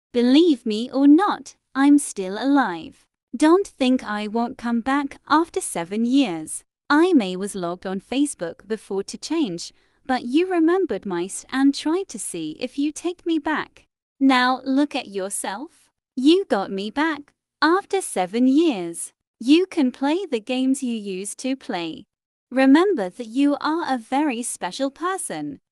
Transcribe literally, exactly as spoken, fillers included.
Believe me or not, I'm still alive. Don't think I won't come back after seven years. I may was logged on Facebook before to change, but you remembered mice and tried to see if you take me back. Now look at yourself. You got me back after seven years. You can play the games you used to play. Remember that you are a very special person.